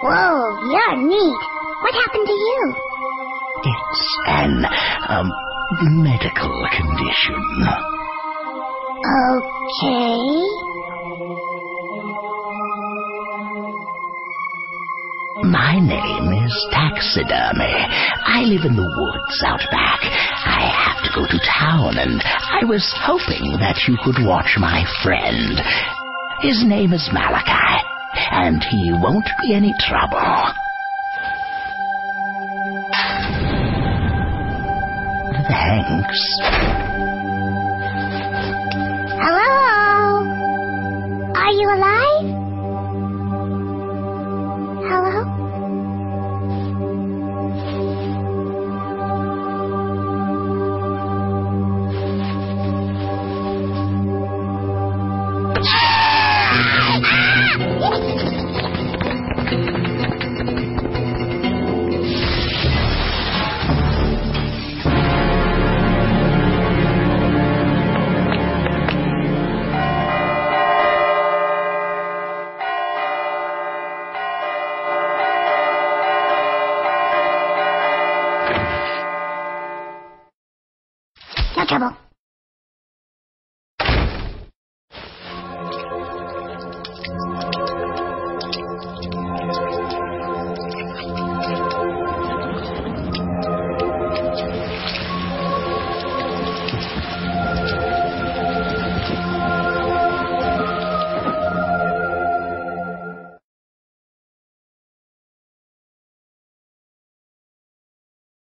Whoa, you're neat. What happened to you? It's an, medical condition. Okay. My name is Taxidermy. I live in the woods out back. I have to go to town, and I was hoping that you could watch my friend. His name is Malakai, and he won't be any trouble. Thanks. Hello? Are you alive? Hello?